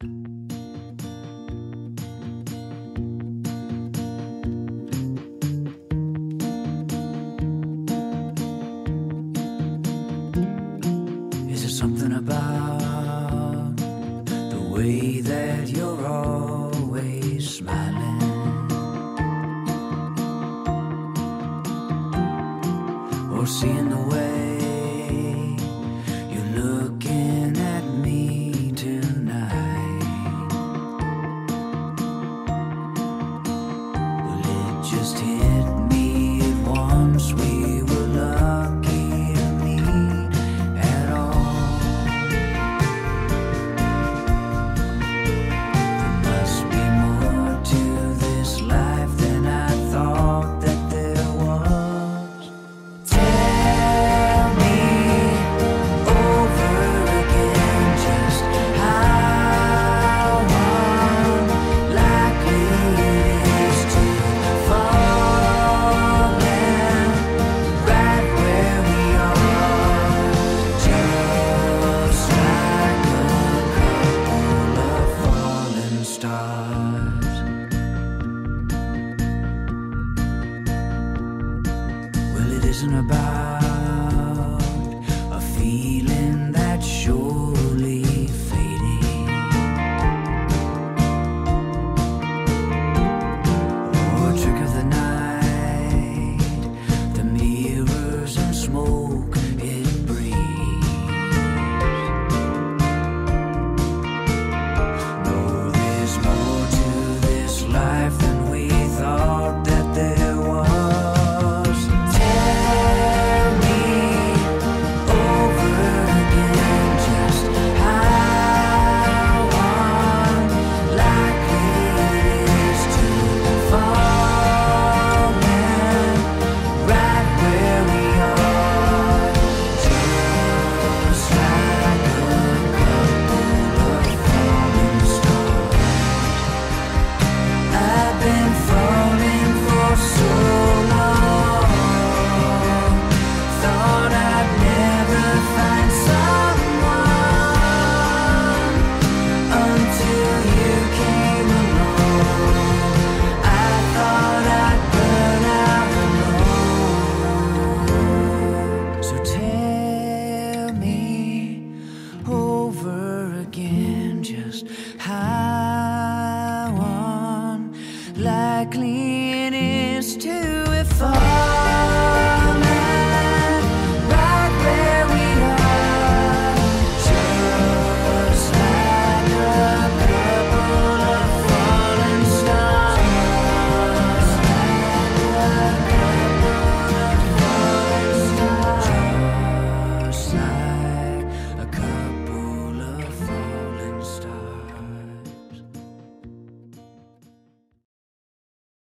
Is it something about the way that you're always smiling? Or seeing the way you're looking at me tonight? Well, it just hit me at once. We were lucky to meet at all. There must be more to this life than I thought that there was. Tell me over again just how unlikely it is to fall in right where we are, just like a couple of falling stars. Well, it isn't about a feeling